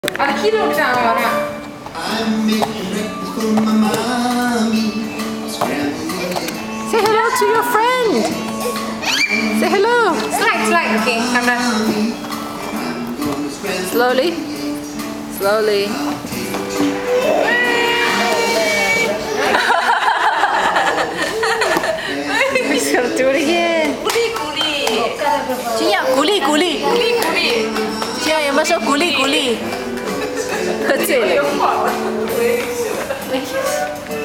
Aquí lo ahora. Say hello to your friend. Say hello. Slide. Okay, camera. Slowly. Slowly. He's gonna do it again. Cia, culi. Cia, 有没有说culi？喝醉了。